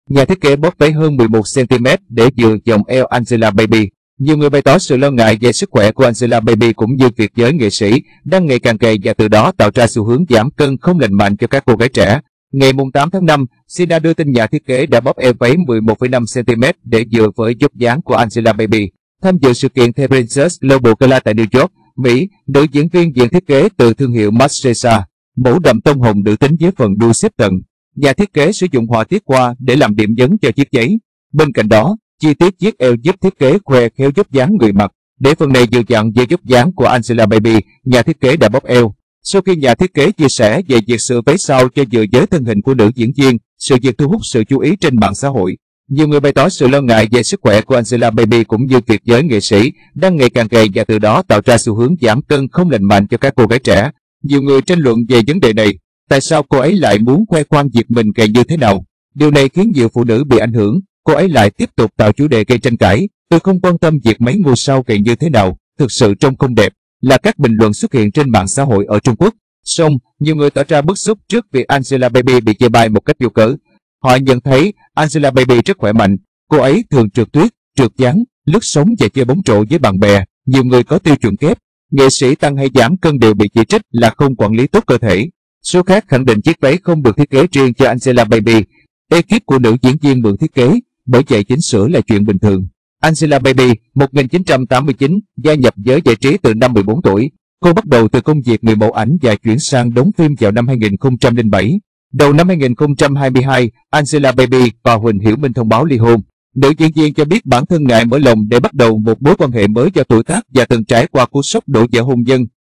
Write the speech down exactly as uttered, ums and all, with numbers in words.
Nhà thiết kế bóp váy hơn mười một xăng-ti-mét để vừa vòng eo Angelababy. Nhiều người bày tỏ sự lo ngại về sức khỏe của Angelababy cũng như việc giới nghệ sĩ đang ngày càng gầy và từ đó tạo ra xu hướng giảm cân không lành mạnh cho các cô gái trẻ. Ngày tám tháng năm, Sina đưa tin nhà thiết kế đã bóp eo váy mười một phẩy năm xăng-ti-mét để vừa với vóc dáng của Angelababy. Tham dự sự kiện The Princess Global Gala tại New York, Mỹ, nữ diễn viên diện thiết kế từ thương hiệu Marcesa, mẫu đậm tông hồng nữ tính với phần đuôi xếp tầng. Nhà thiết kế sử dụng họa tiết hoa để làm điểm nhấn cho chiếc váy. Bên cạnh đó, chi tiết chiếc eo giúp thiết kế khoe khéo vóc dáng người mặc. Để phần này vừa chặn với vóc dáng của Angelababy, nhà thiết kế đã bóp eo. Sau khi nhà thiết kế chia sẻ về việc sửa váy sau cho vừa với thân hình của nữ diễn viên, sự việc thu hút sự chú ý trên mạng xã hội. Nhiều người bày tỏ sự lo ngại về sức khỏe của Angelababy cũng như việc giới nghệ sĩ đang ngày càng gầy và từ đó tạo ra xu hướng giảm cân không lành mạnh cho các cô gái trẻ. Nhiều người tranh luận về vấn đề này. Tại sao cô ấy lại muốn khoe khoang việc mình gầy như thế nào? Điều này khiến nhiều phụ nữ bị ảnh hưởng. Cô ấy lại tiếp tục tạo chủ đề gây tranh cãi. Tôi không quan tâm việc mấy ngôi sao gầy như thế nào, thực sự trông không đẹp, là các bình luận xuất hiện trên mạng xã hội ở Trung Quốc. Song, nhiều người tỏ ra bức xúc trước việc Angelababy bị chê bai một cách vô cớ. Họ nhận thấy Angelababy rất khỏe mạnh. Cô ấy thường trượt tuyết, trượt dáng, lướt sóng và chơi bóng rổ với bạn bè. Nhiều người có tiêu chuẩn kép. Nghệ sĩ tăng hay giảm cân đều bị chỉ trích là không quản lý tốt cơ thể. Số khác khẳng định chiếc váy không được thiết kế riêng cho Angelababy. Ekip của nữ diễn viên mượn thiết kế, bởi vậy chỉnh sửa là chuyện bình thường. Angelababy, một nghìn chín trăm tám mươi chín, gia nhập giới giải trí từ năm mười bốn tuổi. Cô bắt đầu từ công việc người mẫu ảnh và chuyển sang đóng phim vào năm hai nghìn không trăm lẻ bảy. Đầu năm hai nghìn không trăm hai mươi hai, Angelababy và Huỳnh Hiểu Minh thông báo ly hôn. Nữ diễn viên cho biết bản thân ngại mở lòng để bắt đầu một mối quan hệ mới do tuổi tác và từng trải qua cú sốc đổ vỡ hôn nhân.